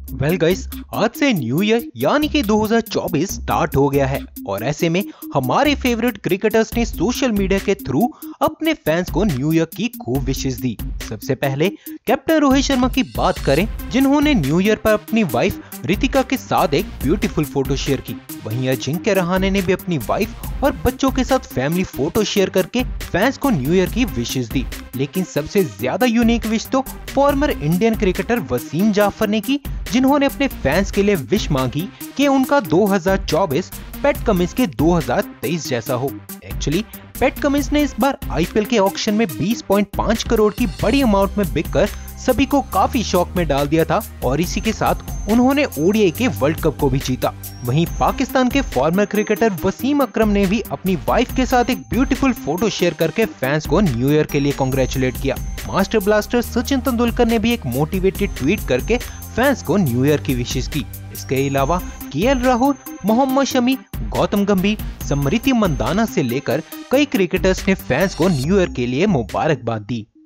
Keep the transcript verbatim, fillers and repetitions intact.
Well guys, आज से new year यानी कि दो हज़ार चौबीस स्टार्ट हो गया है और ऐसे में हमारे फेवरेट क्रिकेटर्स ने सोशल मीडिया के थ्रू अपने फैंस को न्यू ईयर की खूब विशेस दी। सबसे पहले कैप्टन रोहित शर्मा की बात करें, जिन्होंने न्यू ईयर पर अपनी वाइफ रितिका के साथ एक ब्यूटीफुल फोटो शेयर की। वहीं अजिंक्य रहाणे ने भी अपनी वाइफ और बच्चों के साथ फैमिली फोटो शेयर करके फैंस को न्यू ईयर की विशेस दी। लेकिन सबसे ज्यादा यूनिक विश तो former Indian cricketer Wasim Jaffer ने की, जिन्होंने अपने फैंस के लिए विश मांगी कि उनका दो हज़ार चौबीस पैट कमिंस के दो हज़ार तेईस जैसा हो। एक्चुअली पैट कमिंस ने इस बार आईपीएल के ऑक्शन में बीस पॉइंट पाँच करोड़ की बड़ी अमाउंट में बिककर सभी को काफी शॉक में डाल दिया था और इसी के साथ उन्होंने ओडीआई के वर्ल्ड कप को भी जीता। वहीं पाकिस्तान के फॉर्मर क्रिकेटर वसीम अकरम ने भी अपनी वाइफ के साथ एक ब्यूटीफुल फोटो शेयर करके फैंस को न्यू ईयर के लिए कांग्रेचुलेट किया। मास्टर ब्लास्टर सचिन तेंदुलकर ने भी एक मोटिवेटेड ट्वीट करके फैंस को न्यू ईयर की विशेस की। इसके अलावा केएल राहुल, मोहम्मद शमी, गौतम गंभीर, स्मृति मंदाना से लेकर कई क्रिकेटर्स ने फैंस को न्यू ईयर के लिए मुबारकबाद दी।